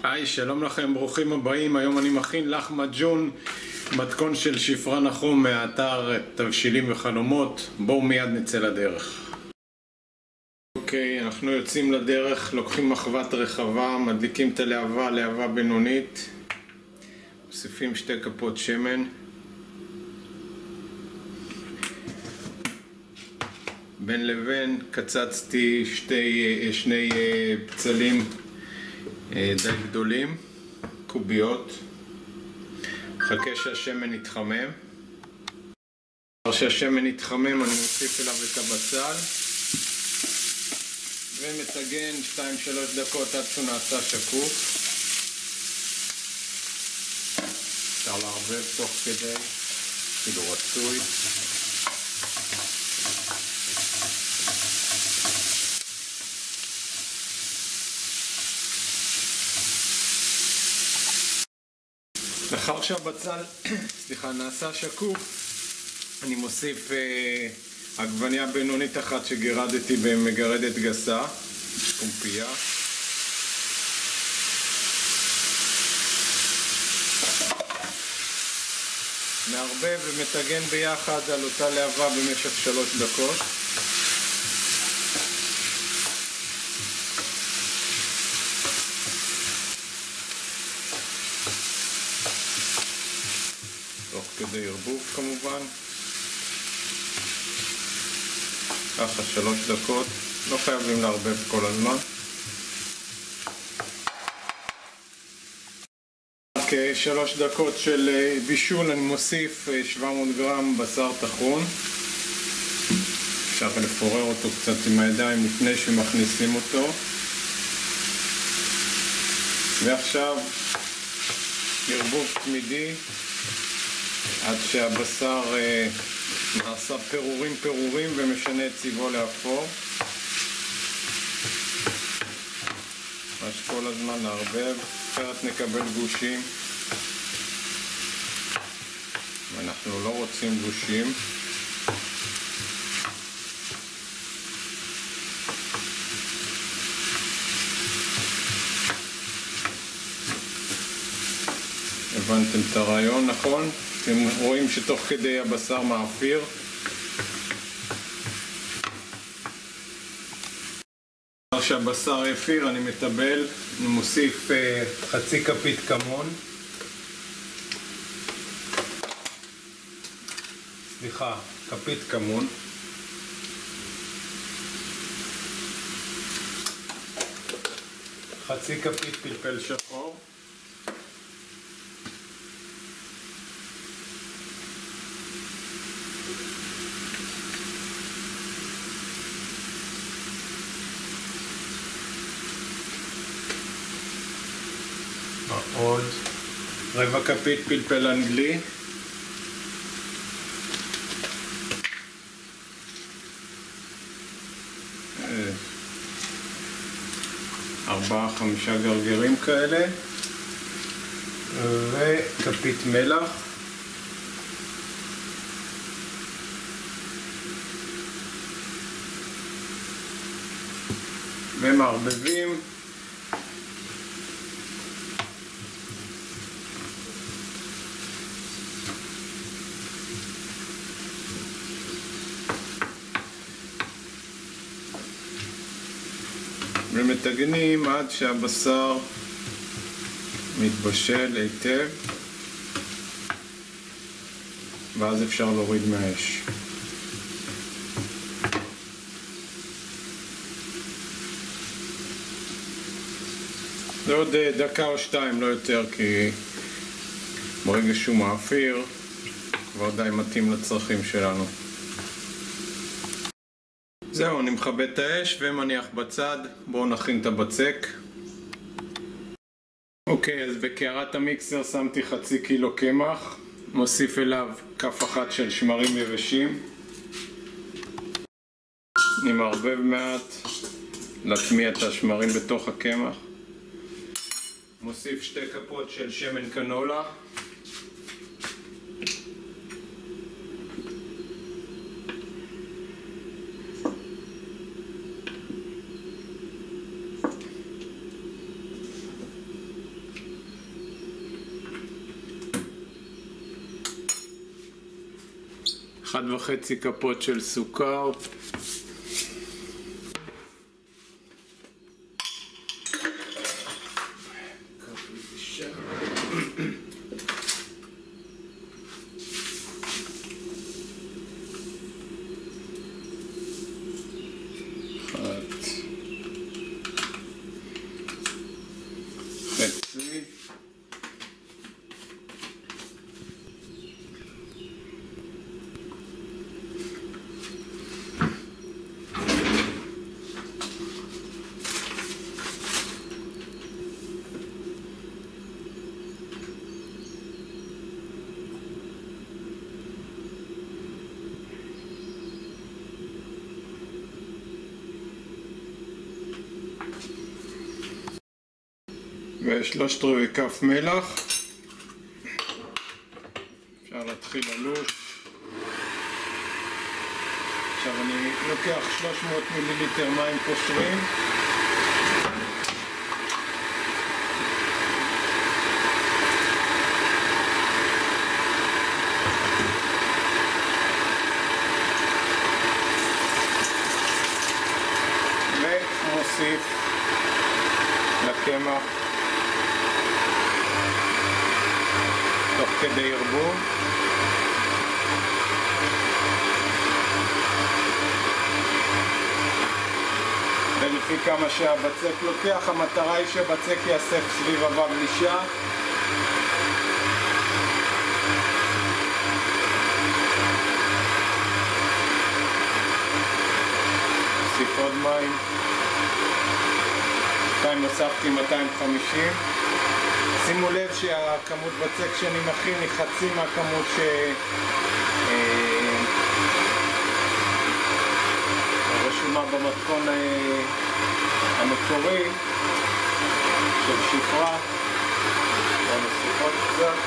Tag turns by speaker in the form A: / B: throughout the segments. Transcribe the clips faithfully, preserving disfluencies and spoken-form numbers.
A: היי, שלום לכם, ברוכים הבאים. היום אני מכין לחמג'ון, מתכון של שפרה נחום מהאתר תבשילים וחלומות. בואו מיד נצא לדרך. אוקיי, אנחנו יוצאים לדרך, לוקחים מחבת רחבה, מדליקים את הלהבה, להבה בינונית, מוסיפים שתי כפות שמן, בין לבין קצצתי שתי, שני פצלים די גדולים, קוביות. חכה שהשמן יתחמם. אחרי שהשמן יתחמם אני מוסיף אליו את הבצל ומטגן שתיים שלוש דקות עד שהוא נעשה שקוף. אפשר לערבב תוך כדי, כאילו רצוי. לאחר שהבצל סליחה, נעשה שקוף, אני מוסיף אה, עגבניה בינונית אחת שגירדתי במגרדת גסה, קומפייה. מערבב ומטגן ביחד על אותה להבה במשך שלוש דקות. תוך כדי ערבוב כמובן. ככה שלוש דקות, לא חייבים לערבב כל הזמן. כשלוש דקות של בישול אני מוסיף שבע מאות גרם בשר טחון. אפשר לפורר אותו קצת עם הידיים לפני שמכניסים אותו. ועכשיו ערבוב תמידי עד שהבשר נעשה פירורים פירורים ומשנה את צבעו לאפור. ממש כל הזמן לערבב, אחרת נקבל גושים ואנחנו לא רוצים גושים. הבנתם את הרעיון, נכון? אתם רואים שתוך כדי הבשר מאפיר. אחרי שהבשר אפיר אני מטבל, אני מוסיף uh, חצי כפית כמון. סליחה, כפית כמון. חצי כפית פלפל שחור. עוד רבע כפית פלפל אנגלי, ארבעה חמישה גרגירים כאלה, וכפית מלח, ומערבבים. ומטגנים עד שהבשר מתבשל היטב, ואז אפשר להוריד מהאש. זה עוד דקה או שתיים, לא יותר, כי ברגע שהוא מאפיר כבר די מתאים לצרכים שלנו. זהו, אני מכבה את האש ומניח בצד. בואו נכין את הבצק. אוקיי, אז בקערת המיקסר שמתי חצי קילו קמח, מוסיף אליו כף אחת של שמרים יבשים. אני מערבב מעט, להטמיע את השמרים בתוך הקמח. מוסיף שתי כפות של שמן קנולה. אחד וחצי כפות של סוכר, חצי, ושלושת רבעי כף מלח. אפשר להתחיל ללוש. עכשיו אני לוקח שלוש מאות מיליליטר מים קושרים, ומוסיף לקמח תוך כדי ערבוב. ולפי כמה שהבצק לוקח, המטרה היא שהבצק יאסף סביב הבבלישה. נוסיף עוד מים. כאן נוספתי מאתיים וחמישים. שימו לב שהכמות בצק שאני מכין היא חצי מהכמות ש... רשומה במתכון המקורי של שפרה. בואו נוסיף עוד קצת.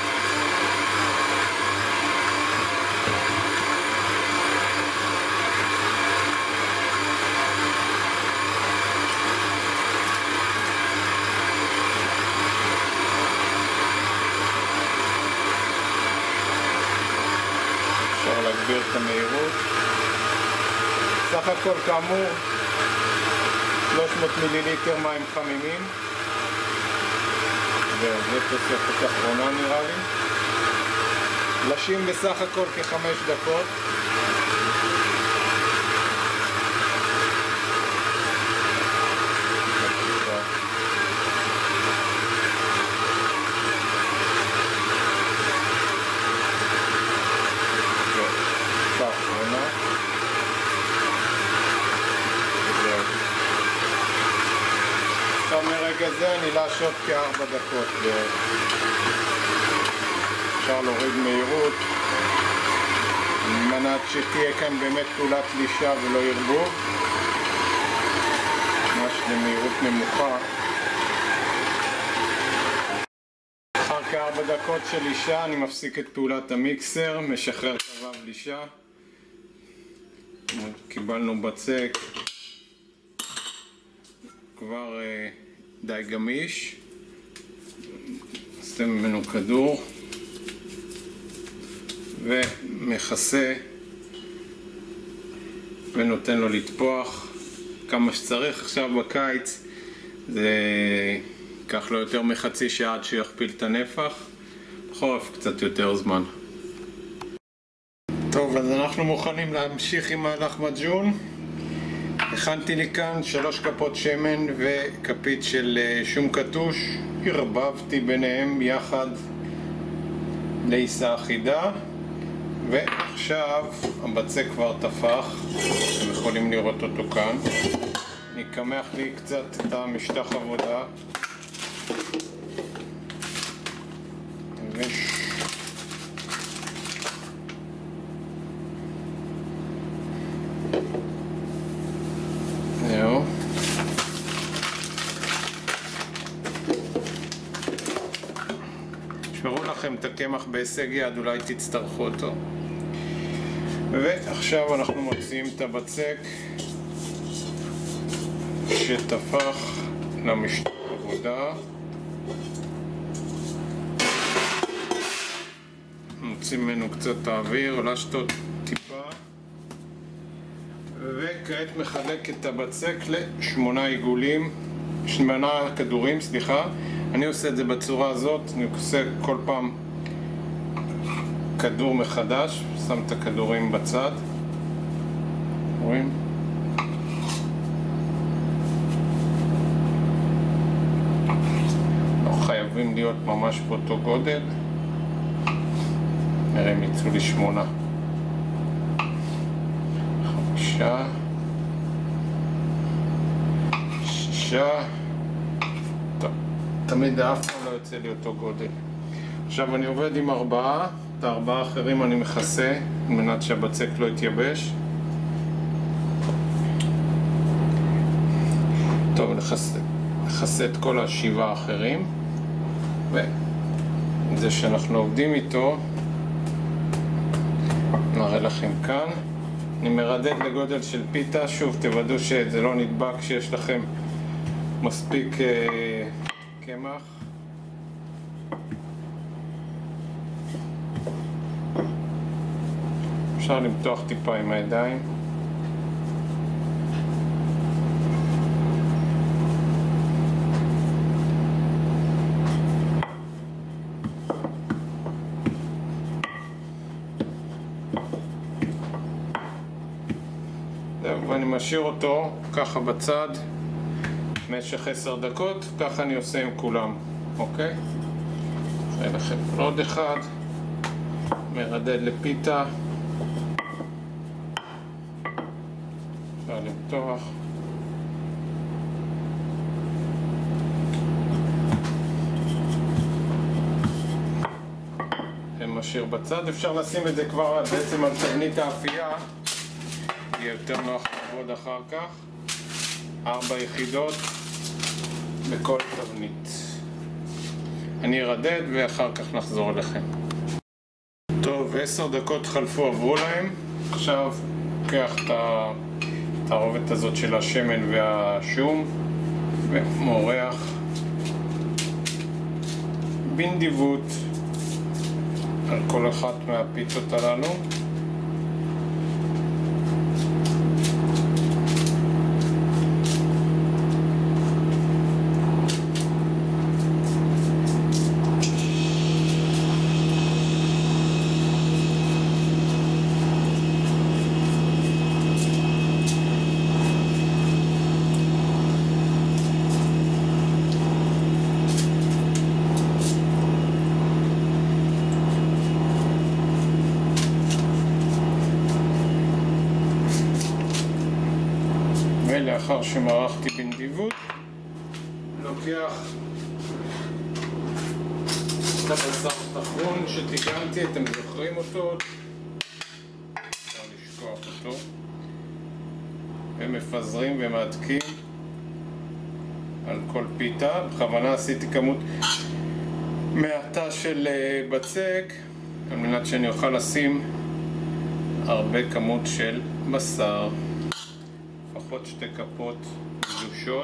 A: אפשר להגביר את המהירות. סך הכל כאמור שלוש מאות מיליליטר מים חמימים. זהו, זה תוספת אחרונה נראה לי. לשים בסך הכל כחמש דקות. מרגע זה אני לעשות כארבע דקות. אפשר להוריד מהירות על מנת שתהיה כאן באמת פעולת לישה ולא ערבוב, ממש למהירות נמוכה. אחר כארבע דקות של לישה אני מפסיק את פעולת המיקסר, משחרר את הבבלישה. קיבלנו בצק כבר די גמיש. נסתם ממנו כדור ומכסה ונותן לו לטפוח כמה שצריך. עכשיו בקיץ זה ייקח לו יותר מחצי שעה עד שיכפיל את הנפח, בחורף קצת יותר זמן. טוב, אז אנחנו מוכנים להמשיך עם הלחמג'ון. הכנתי לי כאן שלוש כפות שמן וכפית של שום קטוש, הרבבתי ביניהם יחד לעיסה אחידה, ועכשיו הבצק כבר טפח, אתם יכולים לראות אותו כאן. אני אקמח לי קצת את המשטח עבודה וש... זהו. תשמרו לכם את הקמח בהישג יד, אולי תצטרכו אותו. ועכשיו אנחנו מוציאים את הבצק שטפח למשטח עבודה. נוציא ממנו קצת האוויר, לשתות טיפה. כעת מחלק את הבצק לשמונה עיגולים, שמונה כדורים, סליחה. אני עושה את זה בצורה הזאת, אני עושה כל פעם כדור מחדש, שם את הכדורים בצד. רואים? לא חייבים להיות ממש באותו גודל. נראה אם יצאו לי שמונה. חמישה. שישה. טוב, תמיד אף פעם לא יוצא לי אותו גודל. עכשיו אני עובד עם ארבעה. את הארבעה האחרים אני מכסה על מנת שהבצק לא יתייבש. טוב, נכסה, נכסה את כל השבעה האחרים, וזה שאנחנו עובדים איתו נראה לכם כאן. אני מרדד לגודל של פיתה. שוב, תוודאו שזה לא נדבק, שיש לכם מספיק אה, קמח. אפשר למתוח טיפה עם הידיים. ואני משאיר אותו ככה בצד במשך עשר דקות. ככה אני עושה עם כולם, אוקיי? נראה לכם עוד אחד. מרדד לפיתה. אפשר למתוח. משאיר בצד. אפשר לשים את זה כבר בעצם על תבנית האפייה, יהיה יותר נוח לעבוד אחר כך. ארבע יחידות בכל תבנית. אני ארדד ואחר כך נחזור אליכם. טוב, עשר דקות חלפו, עברו להם. עכשיו לוקח את התערובת הזאת של השמן והשום ומורח בנדיבות על כל אחת מהפיצות הללו. ולאחר שמרחתי בנדיבות, לוקח את הבשר טחון שתיקנתי, אתם זוכרים אותו, אפשר לשכוח אותו, ומפזרים ומעתקים על כל פיתה. בכוונה עשיתי כמות מעטה של בצק על מנת שאני אוכל לשים הרבה כמות של בשר. לפחות שתי כפות גדושות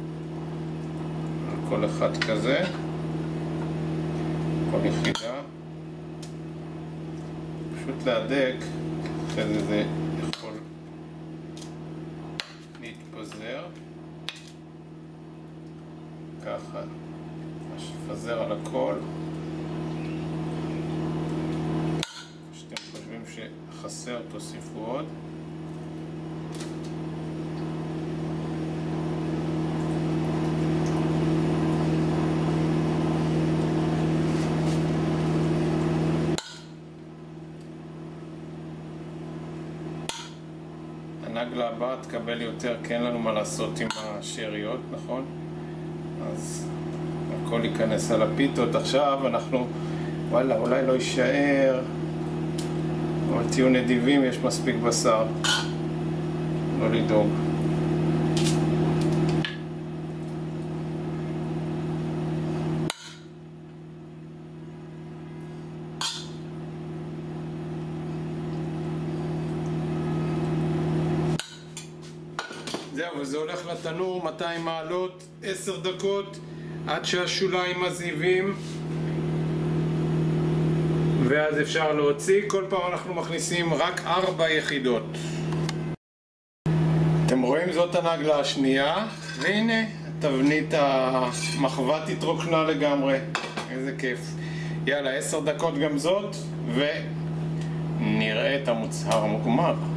A: על כל אחד כזה, כל יחידה. פשוט להדק, אחרי זה זה יכול להתפזר ככה, לפזר על הכל. שאתם חושבים שחסר תוסיפו עוד. הנגלה הבאה תקבל יותר, כי אין לנו מה לעשות עם השאריות, נכון? אז הכל ייכנס על הפיתות. עכשיו אנחנו, וואלה, אולי לא יישאר, אבל תהיו נדיבים, יש מספיק בשר, לא לדאוג. זהו, וזה הולך לתנור מאתיים מעלות, עשר דקות עד שהשוליים מזהיבים, ואז אפשר להוציא. כל פעם אנחנו מכניסים רק ארבע יחידות. זאת הנגלה השנייה, והנה תבנית המחבת התרוקנה לגמרי. איזה כיף. יאללה, עשר דקות גם זאת, ונראה את המוצר המוגמר.